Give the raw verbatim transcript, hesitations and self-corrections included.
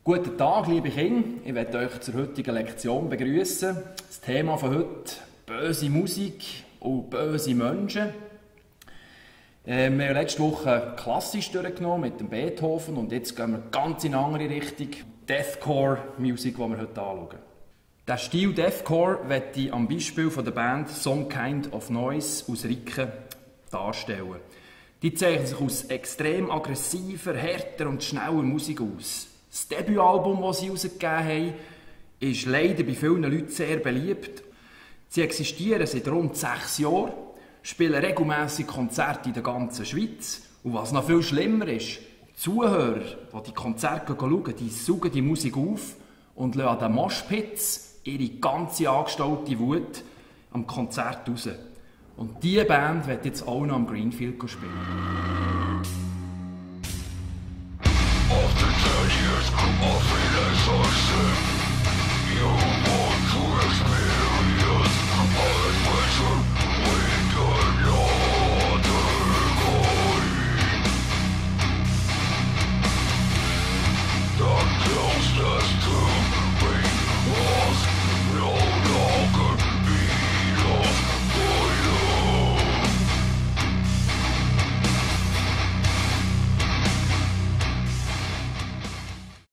Guten Tag, liebe Kinder. Ich möchte euch zur heutigen Lektion begrüßen. Das Thema von heute: böse Musik und böse Menschen. Äh, wir haben letzte Woche klassisch durchgenommen mit dem Beethoven und jetzt gehen wir ganz in eine andere Richtung. Deathcore-Musik, die wir heute anschauen. Der Stil Deathcore möchte ich am Beispiel von der Band Some Kind of Noise aus Ricken darstellen. Die zeichnen sich aus extrem aggressiver, härter und schneller Musik aus. Das Debütalbum, das sie herausgegeben haben, ist leider bei vielen Leuten sehr beliebt. Sie existieren seit rund sechs Jahren, spielen regelmässig Konzerte in der ganzen Schweiz. Und was noch viel schlimmer ist, die Zuhörer, die die Konzerte schauen, die saugen die Musik auf und lassen an den Moshpits ihre ganze angestaute Wut am Konzert raus. Und diese Band wird jetzt auch noch am Greenfield spielen. Often tell you